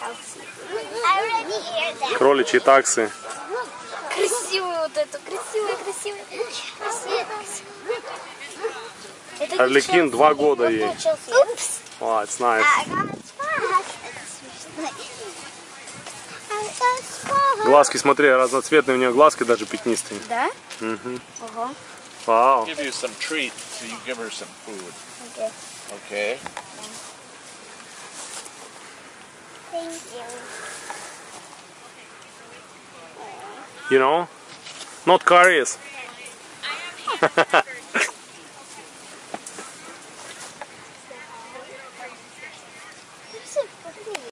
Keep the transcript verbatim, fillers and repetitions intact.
Кроличьи таксы. Красивую вот эту, красивую, красивую, красивую, красивую. Арлекин два года ей. Упс. Oh, it's nice. Глазки, смотри, разноцветные у нее глазки, даже пятнистые. Да? Угу. Ого. Вау. Give you some treat, so you give her some food. Okay. Okay. Thank you. You know, not caries.